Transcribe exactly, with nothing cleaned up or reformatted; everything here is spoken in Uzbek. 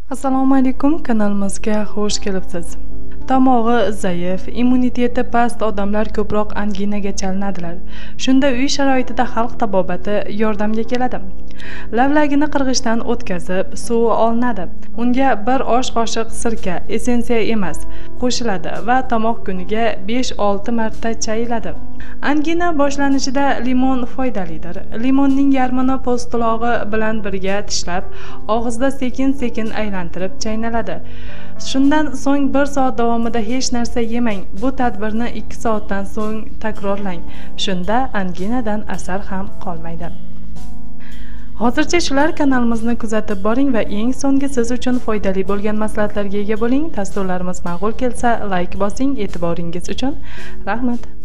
Assalomu alaykum, kanalimizga xush kelibsiz. Tomog'i zaif, immuniteti past odamlar ko'proq anginaga chalinadilar. Shunda uy sharoitida xalq tabobati yordamga keladi. Lavlagini qirg'ichdan o'tkazib, suvi olinadi. Unga bir osh qoshiq sirka, essensiya emas, qo'shiladi va tomoq kuniga besh olti marta chayiladi. Angina boshlanishida limon foydalidir. Limonning yarmini po'stlog'i bilan birga tishlab, og'izda sekin-sekin aylantirib chaynaladi. Shundan so'ng bir soat davomida hech narsa yemang. Bu tadbirni ikki soatdan so'ng takrorlang. Shunda anginadan asar ham qolmaydi. Hozircha shular, kanalimizni kuzatib boring va eng so'nggi siz uchun foydali bo'lgan maslahatlarga ega bo'ling. Dasturlarimiz ma'qul kelsa, like bosing. E'tiboringiz uchun rahmat.